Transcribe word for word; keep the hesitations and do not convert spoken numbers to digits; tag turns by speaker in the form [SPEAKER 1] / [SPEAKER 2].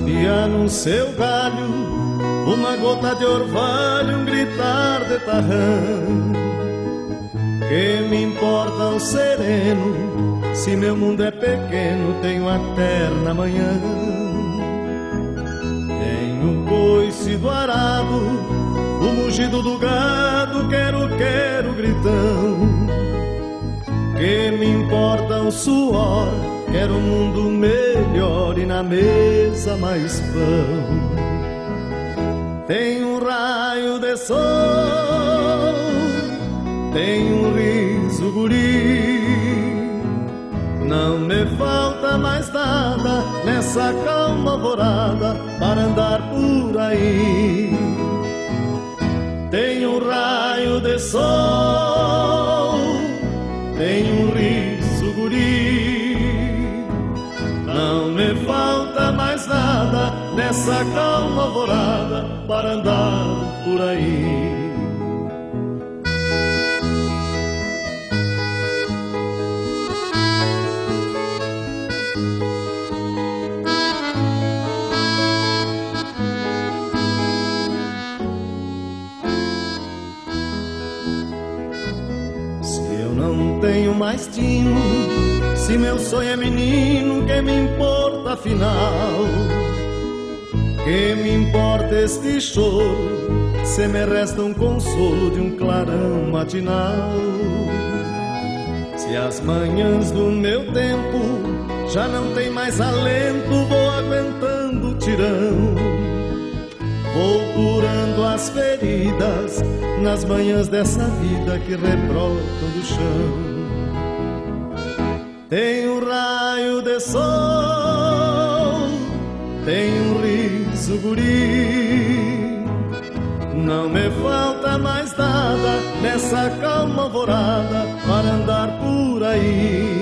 [SPEAKER 1] Sabia no seu galho uma gota de orvalho, um gritar de tarrão. Que me importa o sereno, se meu mundo é pequeno, tenho a terna manhã. Tenho o coice do arado, o mugido do gado, quero, quero gritão. Que me importa o suor, quero um mundo melhor e na mesa mais pão. Tem um raio de sol, tem um riso guri, não me falta mais nada nessa calma alvorada para andar por aí. Tem um raio de sol, tem um riso guri, não me falta mais nada nessa calma alvorada para andar por aí. Não tenho mais tino, se meu sonho é menino, que me importa afinal? Que me importa este choro, se me resta um consolo de um clarão matinal? Se as manhãs do meu tempo já não tem mais alento, vou aguentando o tirão, vou curando as feridas nas manhãs dessa vida que rebrotam do chão. Tem um raio de sol, tem um riso guri, não me falta mais nada nessa calma alvorada para andar por aí.